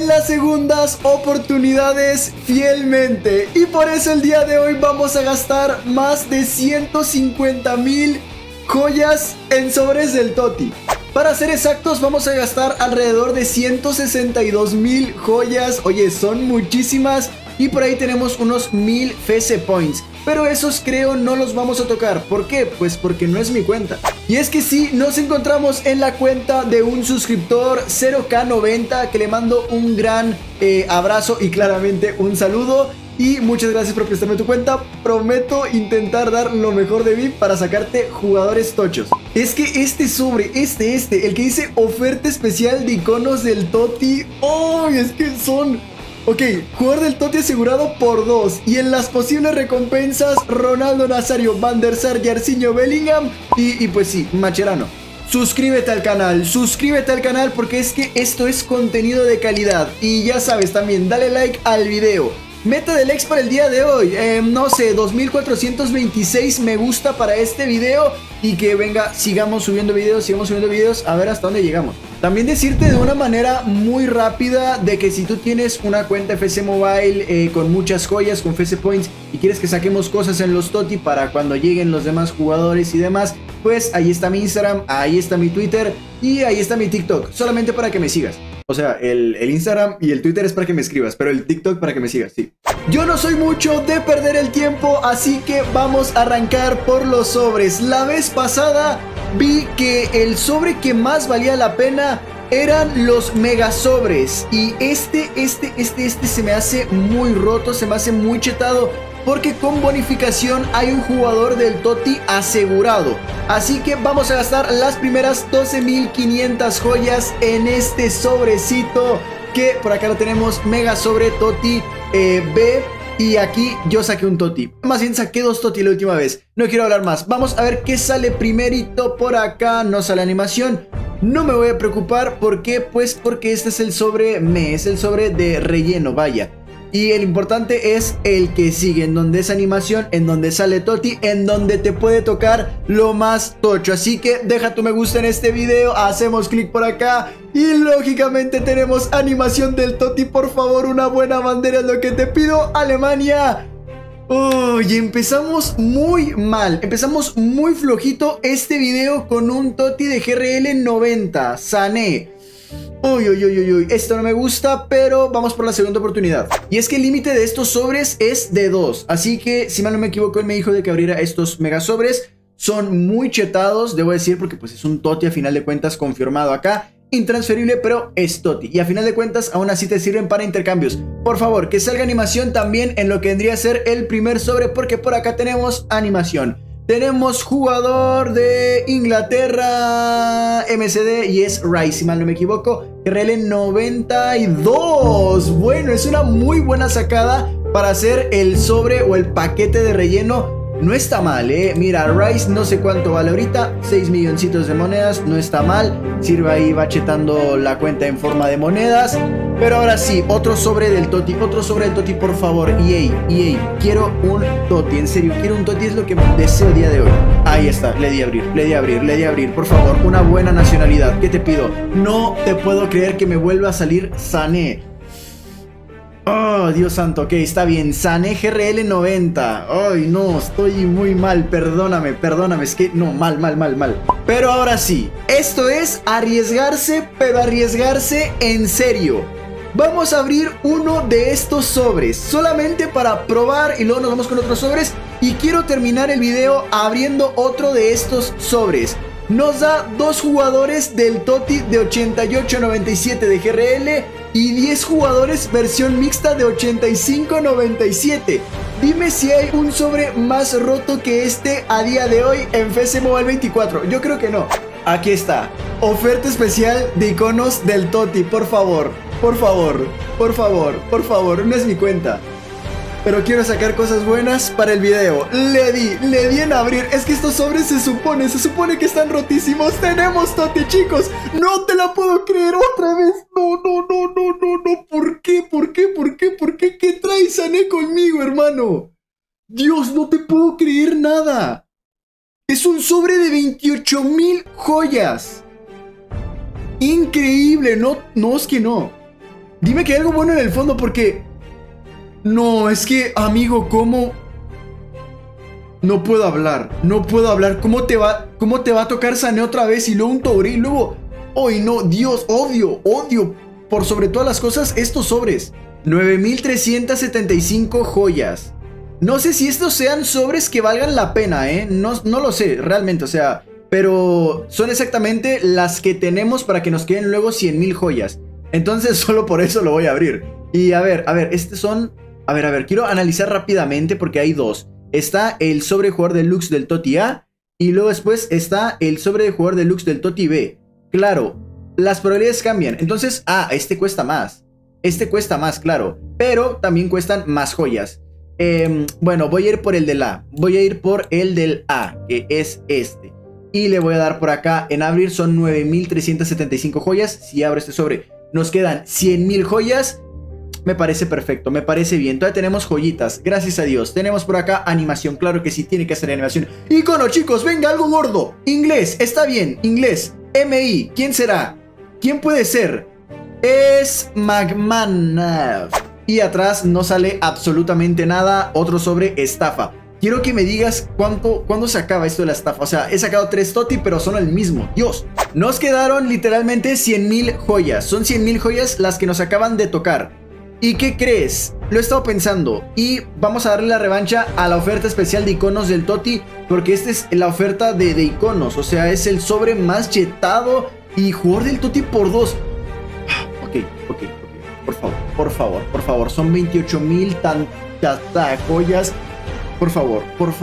en las segundas oportunidades fielmente. Y por eso el día de hoy vamos a gastar más de 150,000 joyas en sobres del Toti. Para ser exactos, vamos a gastar alrededor de 162,000 joyas. Oye, son muchísimas. Y por ahí tenemos unos 1000 FC Points. Pero esos creo no los vamos a tocar. ¿Por qué? Pues porque no es mi cuenta. Y es que sí, nos encontramos en la cuenta de un suscriptor 0K90, que le mando un gran abrazo y claramente un saludo. Y muchas gracias por prestarme tu cuenta. Prometo intentar dar lo mejor de mí para sacarte jugadores tochos. Es que este sobre, el que dice oferta especial de iconos del Toti. ¡Oh! Es que son... Ok, jugador del Toti asegurado por 2. Y en las posibles recompensas, Ronaldo Nazario, Van der Sar, Jairzinho, Bellingham y pues sí, Mascherano. Suscríbete al canal porque es que esto es contenido de calidad. Y ya sabes también, dale like al video. Meta de likes para el día de hoy, no sé, 2426 me gusta para este video. Y que venga, sigamos subiendo videos, a ver hasta dónde llegamos. También decirte de una manera muy rápida de que si tú tienes una cuenta FC Mobile con muchas joyas, con FC Points, y quieres que saquemos cosas en los Toti para cuando lleguen los demás jugadores y demás, pues ahí está mi Instagram, ahí está mi Twitter y ahí está mi TikTok, solamente para que me sigas. O sea, el Instagram y el Twitter es para que me escribas, pero el TikTok para que me sigas, sí. Yo no soy mucho de perder el tiempo, así que vamos a arrancar por los sobres. La vez pasada vi que el sobre que más valía la pena eran los mega sobres. Y este se me hace muy roto, se me hace muy chetado, porque con bonificación hay un jugador del Toti asegurado. Así que vamos a gastar las primeras 12,500 joyas en este sobrecito, que por acá lo tenemos, mega sobre Toti B. Y aquí yo saqué un Toti. Más bien saqué 2 Toti la última vez. No quiero hablar más. Vamos a ver qué sale primerito por acá. No sale animación. No me voy a preocupar. ¿Por qué? Pues porque este es el sobre es el sobre de relleno, vaya. Y el importante es el que sigue, en donde es animación, en donde sale Toti, en donde te puede tocar lo más tocho. Así que deja tu me gusta en este video, hacemos clic por acá y lógicamente tenemos animación del Toti. Por favor, una buena bandera es lo que te pido, Alemania. Y empezamos muy mal, empezamos muy flojito este video con un Toti de GRL 90, Sané. Esto no me gusta, pero vamos por la segunda oportunidad. Y es que el límite de estos sobres es de 2. Así que, si mal no me equivoco, él me dijo de que abriera estos mega sobres. Son muy chetados, debo decir, porque pues es un Toti a final de cuentas confirmado acá. Intransferible, pero es Toti. Y a final de cuentas, aún así te sirven para intercambios. Por favor, que salga animación también en lo que vendría a ser el primer sobre, porque por acá tenemos animación. Tenemos jugador de Inglaterra, MCD, y es Rice, si mal no me equivoco, RL 92. Bueno, es una muy buena sacada para hacer el sobre o el paquete de relleno. No está mal, mira, Rice no sé cuánto vale ahorita, 6 milloncitos de monedas, no está mal. Sirve ahí, va chetando la cuenta en forma de monedas. Pero ahora sí, otro sobre del Toti, por favor. EA, quiero un Toti, en serio, quiero un Toti, es lo que deseo el día de hoy. Ahí está, le di a abrir, por favor, una buena nacionalidad. ¿Qué te pido? No te puedo creer que me vuelva a salir Sané. Oh, Dios santo, ok, está bien. Sané GRL 90. Ay, no, estoy muy mal, perdóname, es que no, mal. Pero ahora sí, esto es arriesgarse, pero arriesgarse en serio. Vamos a abrir uno de estos sobres, solamente para probar, y luego nos vamos con otros sobres. Y quiero terminar el video abriendo otro de estos sobres. Nos da 2 jugadores del Toti de 88-97 de GRL y 10 jugadores versión mixta de 85-97. Dime si hay un sobre más roto que este a día de hoy en FC Mobile 24. Yo creo que no. Aquí está. Oferta especial de iconos del Toti. Por favor, no es mi cuenta, pero quiero sacar cosas buenas para el video. Le di en abrir. Es que estos sobres se supone que están rotísimos. Tenemos Toti, chicos. No te la puedo creer otra vez. No. ¿Por qué? ¿Qué trae Sané conmigo, hermano? Dios, no te puedo creer nada. Es un sobre de 28,000 joyas. Increíble, no es que no. Dime que hay algo bueno en el fondo porque... No, es que, amigo, ¿cómo? No puedo hablar, no puedo hablar. ¿Cómo te va a tocar Sané otra vez y luego un Touré y luego... ¡Ay, no! Dios, odio por sobre todas las cosas estos sobres. 9.375 joyas. No sé si estos sean sobres que valgan la pena, ¿eh? No lo sé, realmente, o sea... Pero son exactamente las que tenemos para que nos queden luego 100.000 joyas. Entonces solo por eso lo voy a abrir. Y a ver, estos son... A ver, quiero analizar rápidamente porque hay dos. Está el sobre jugador deluxe del TOTY A y luego después está el sobre de jugador deluxe del TOTY B. Claro, las probabilidades cambian. Entonces, este cuesta más. Este cuesta más, claro. Pero también cuestan más joyas. Bueno, voy a ir por el del A. Voy a ir por el del A, que es este. Y le voy a dar por acá en abrir. Son 9.375 joyas. Si abro este sobre, nos quedan 100.000 joyas. Me parece perfecto, me parece bien. Todavía tenemos joyitas, gracias a Dios. Tenemos por acá animación, claro que sí, tiene que hacer animación. Icono, chicos, venga, algo gordo. Inglés, está bien, inglés. MI, ¿quién será? ¿Quién puede ser? Es McManus. Y atrás no sale absolutamente nada. Otro sobre estafa. Quiero que me digas cuándo se acaba esto de la estafa. O sea, he sacado 3 TOTY, pero son el mismo. Dios. Nos quedaron literalmente 100.000 joyas. Son 100.000 joyas las que nos acaban de tocar. ¿Y qué crees? Lo he estado pensando y vamos a darle la revancha a la oferta especial de iconos del TOTY, porque esta es la oferta de iconos, o sea, es el sobre más jetado y jugador del TOTY por 2. Ok, por favor, son 28.000 tantas joyas. Por favor,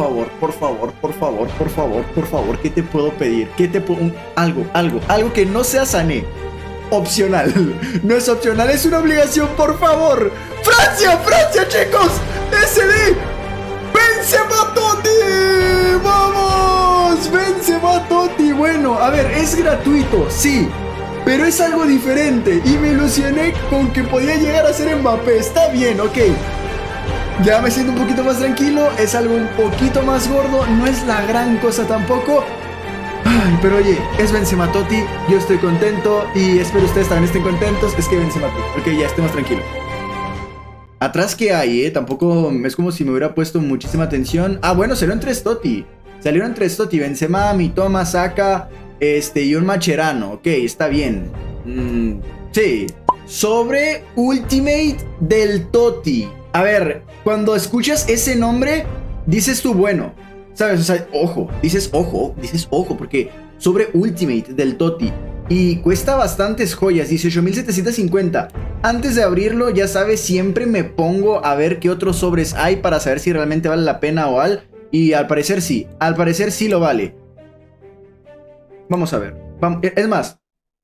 ¿qué te puedo pedir? ¿Qué te puedo... Algo que no sea Sané. Opcional, no es opcional, es una obligación, por favor. ¡Francia, chicos! ¡SD! ¡Benzema TOTY! ¡Vamos! ¡Benzema TOTY! Bueno, a ver, es gratuito, sí, pero es algo diferente y me ilusioné con que podía llegar a ser Mbappé. Está bien, ok. Ya me siento un poquito más tranquilo, es algo un poquito más gordo, no es la gran cosa tampoco. Ay, pero oye, es Benzema TOTY, yo estoy contento y espero ustedes también estén contentos. Es que Benzema TOTY, ok, ya estemos tranquilos. Atrás que hay, tampoco es como si me hubiera puesto muchísima atención. Bueno, salieron 3 TOTY. Salieron 3 TOTY, Benzema, Mitoma, Saka, y un Macherano. Ok, está bien. Sí. Sobre Ultimate del TOTY. A ver, cuando escuchas ese nombre, dices tú, bueno, ¿sabes? O sea, dices ojo, porque sobre Ultimate del TOTY. Y cuesta bastantes joyas, 18.750. Antes de abrirlo, ya sabes, siempre me pongo a ver qué otros sobres hay para saber si realmente vale la pena o al. Y al parecer sí lo vale. Vamos a ver. Es más.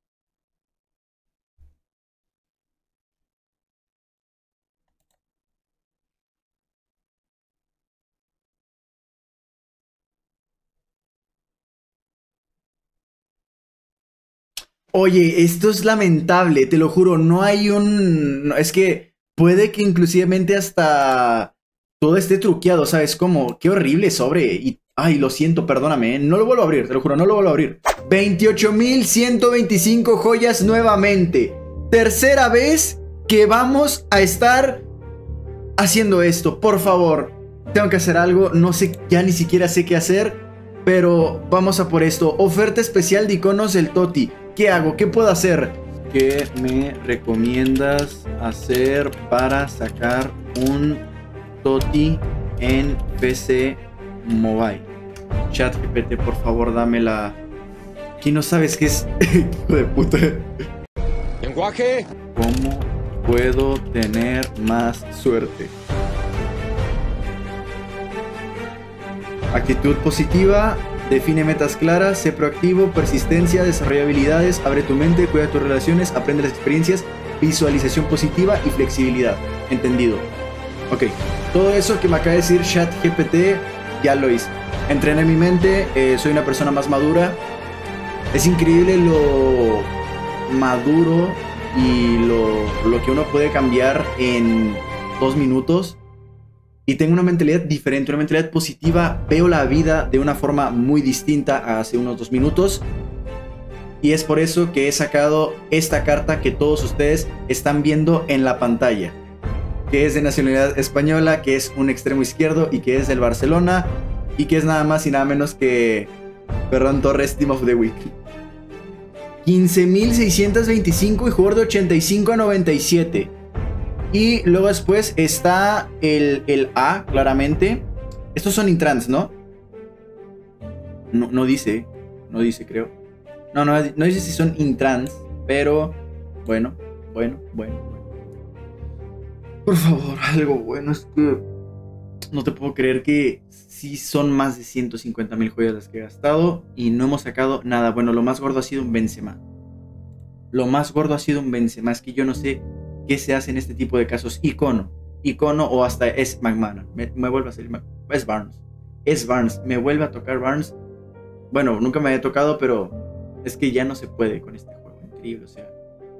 Oye, esto es lamentable, te lo juro, no hay un... Es que puede que inclusivemente hasta todo esté truqueado, ¿sabes? Como, qué horrible sobre. Y, ay, lo siento, perdóname, no lo vuelvo a abrir, te lo juro, no lo vuelvo a abrir. 28.125 joyas nuevamente. Tercera vez que vamos a estar haciendo esto, por favor. Tengo que hacer algo, no sé, ya ni siquiera sé qué hacer, pero vamos a por esto. Oferta especial de iconos del TOTY. ¿Qué hago? ¿Qué puedo hacer? ¿Qué me recomiendas hacer para sacar un TOTY en PC Mobile? ChatGPT, por favor, dame la... ¿Quién no sabes qué es? Hijo de puta. Lenguaje. ¿Cómo puedo tener más suerte? Actitud positiva. Define metas claras, sé proactivo, persistencia, desarrolla habilidades, abre tu mente, cuida tus relaciones, aprende las experiencias, visualización positiva y flexibilidad. Entendido. Ok, todo eso que me acaba de decir ChatGPT ya lo hice. Entrené mi mente, soy una persona más madura. Es increíble lo maduro y lo que uno puede cambiar en 2 minutos. Y tengo una mentalidad diferente, una mentalidad positiva. Veo la vida de una forma muy distinta a hace unos 2 minutos. Y es por eso que he sacado esta carta que todos ustedes están viendo en la pantalla, que es de nacionalidad española, que es un extremo izquierdo y que es del Barcelona, y que es nada más y nada menos que Ferran Torres, Team of the Week. 15.625 y jugador de 85 a 97. Y luego después está el A, claramente. Estos son intrans, ¿no? No dice, creo. No dice si son intrans, pero bueno. Por favor, algo bueno. Es que no te puedo creer que sí son más de 150.000 joyas las que he gastado y no hemos sacado nada. Bueno, lo más gordo ha sido un Benzema. Es que yo no sé qué se hace en este tipo de casos. Icono o hasta es McMahon. Me vuelve a salir. Es Barnes. Me vuelve a tocar Barnes. Bueno, nunca me había tocado, pero es que ya no se puede con este juego. Increíble, o sea.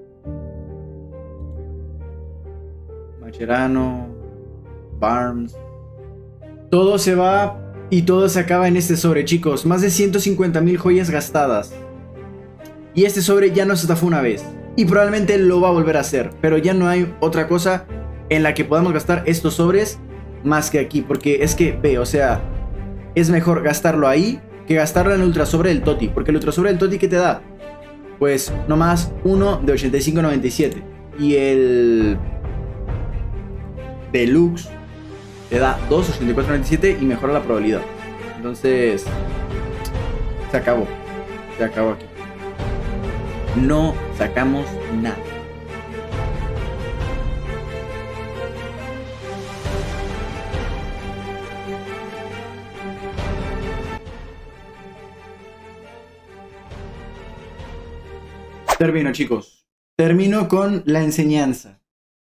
Mascherano, Barnes. Todo se va y todo se acaba en este sobre, chicos. Más de 150.000 joyas gastadas. Y este sobre ya nos estafó una vez. Y probablemente lo va a volver a hacer. Pero ya no hay otra cosa en la que podamos gastar estos sobres más que aquí. Porque es que, ve, o sea, es mejor gastarlo ahí que gastarlo en el ultra sobre del Totti. Porque el ultra sobre del Totti, ¿qué te da? Pues nomás uno de 85 a 97. Y el Deluxe te da 2, 84, 97 y mejora la probabilidad. Entonces, se acabó aquí. No sacamos nada. Termino, chicos. Termino con la enseñanza.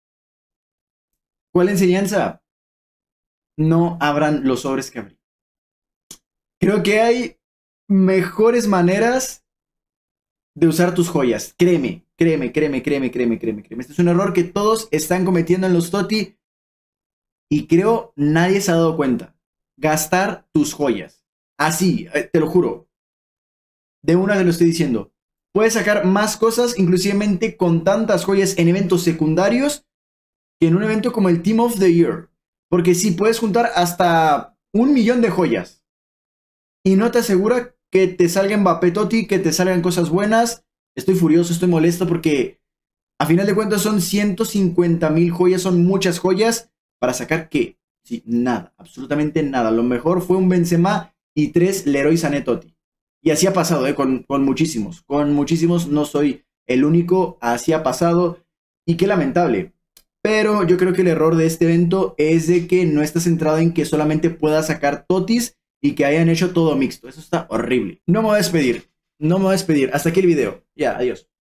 ¿Cuál enseñanza? No abran los sobres que abrí. Creo que hay mejores maneras de usar tus joyas. Créeme. Este es un error que todos están cometiendo en los Totti y creo nadie se ha dado cuenta. Gastar tus joyas. Así, te lo juro. De una te lo estoy diciendo. Puedes sacar más cosas, inclusivamente con tantas joyas en eventos secundarios que en un evento como el Team of the Year. Porque sí, puedes juntar hasta 1.000.000 de joyas. Y no te asegura que te salga Mbappé Totti, que te salgan cosas buenas. Estoy furioso, estoy molesto porque a final de cuentas son 150.000 joyas, son muchas joyas para sacar ¿qué? Sí, nada, absolutamente nada. Lo mejor fue un Benzema y 3 Leroy Sané Totti. Y así ha pasado, con muchísimos. Con muchísimos, no soy el único, así ha pasado. Y qué lamentable. Pero yo creo que el error de este evento es de que no está centrado en que solamente puedas sacar Totis y que hayan hecho todo mixto. Eso está horrible. No me voy a despedir. Hasta aquí el video. Ya, adiós.